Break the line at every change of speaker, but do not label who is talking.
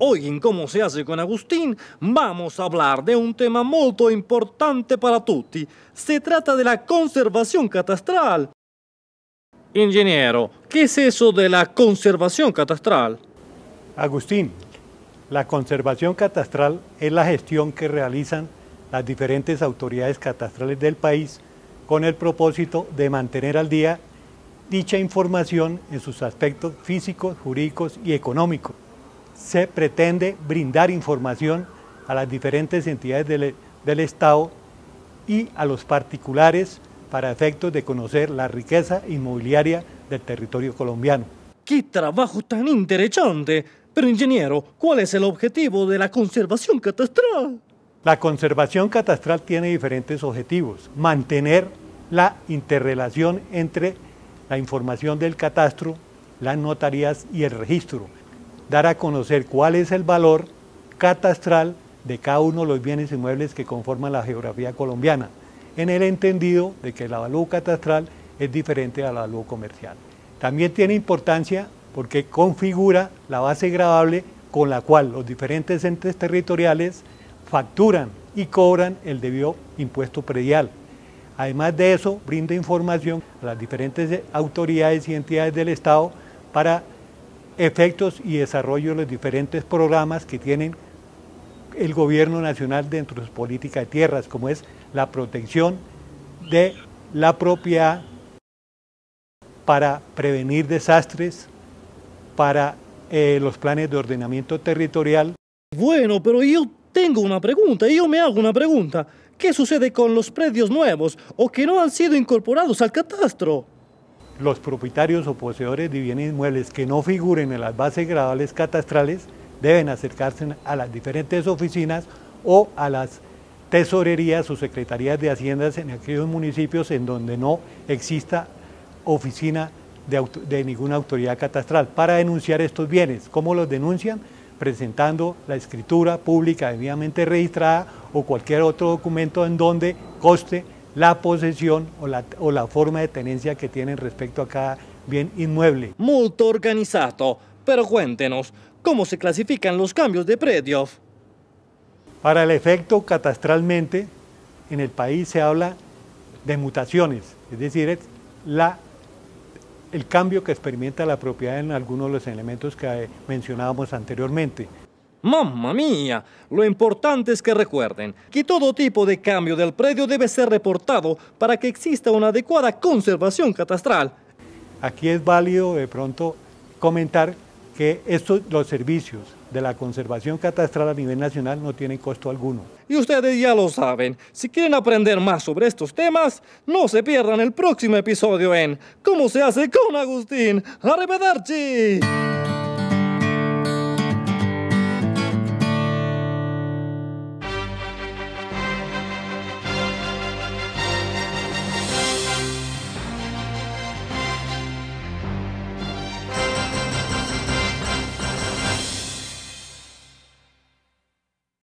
Hoy en Cómo se hace con Agustín vamos a hablar de un tema muy importante para tutti. Se trata de la conservación catastral. Ingeniero, ¿qué es eso de la conservación catastral?
Agustín, la conservación catastral es la gestión que realizan las diferentes autoridades catastrales del país con el propósito de mantener al día dicha información en sus aspectos físicos, jurídicos y económicos. Se pretende brindar información a las diferentes entidades del Estado y a los particulares para efectos de conocer la riqueza inmobiliaria del territorio colombiano.
¡Qué trabajo tan interesante! Pero, ingeniero, ¿cuál es el objetivo de la conservación catastral?
La conservación catastral tiene diferentes objetivos. Mantener la interrelación entre la información del catastro, las notarías y el registro. Dar a conocer cuál es el valor catastral de cada uno de los bienes inmuebles que conforman la geografía colombiana, en el entendido de que el avalúo catastral es diferente al avalúo comercial. También tiene importancia porque configura la base gravable con la cual los diferentes entes territoriales facturan y cobran el debido impuesto predial. Además de eso, brinda información a las diferentes autoridades y entidades del Estado para efectos y desarrollo de los diferentes programas que tienen el gobierno nacional dentro de su política de tierras, como es la protección de la propiedad para prevenir desastres, para los planes de ordenamiento territorial.
Bueno, pero yo tengo una pregunta, yo me hago una pregunta. ¿Qué sucede con los predios nuevos o que no han sido incorporados al catastro?
Los propietarios o poseedores de bienes inmuebles que no figuren en las bases gravables catastrales deben acercarse a las diferentes oficinas o a las tesorerías o secretarías de haciendas en aquellos municipios en donde no exista oficina de ninguna autoridad catastral para denunciar estos bienes. ¿Cómo los denuncian? Presentando la escritura pública debidamente registrada o cualquier otro documento en donde conste la posesión o la forma de tenencia que tienen respecto a cada bien inmueble.
Muy organizado, pero cuéntenos, ¿cómo se clasifican los cambios de predios?
Para el efecto catastralmente, en el país se habla de mutaciones, es decir, el cambio que experimenta la propiedad en algunos de los elementos que mencionábamos anteriormente.
¡Mamma mía! Lo importante es que recuerden que todo tipo de cambio del predio debe ser reportado para que exista una adecuada conservación catastral.
Aquí es válido de pronto comentar que los servicios de la conservación catastral a nivel nacional no tienen costo alguno.
Y ustedes ya lo saben, si quieren aprender más sobre estos temas, no se pierdan el próximo episodio en Cómo se hace con Agustín. ¡Arrivederci!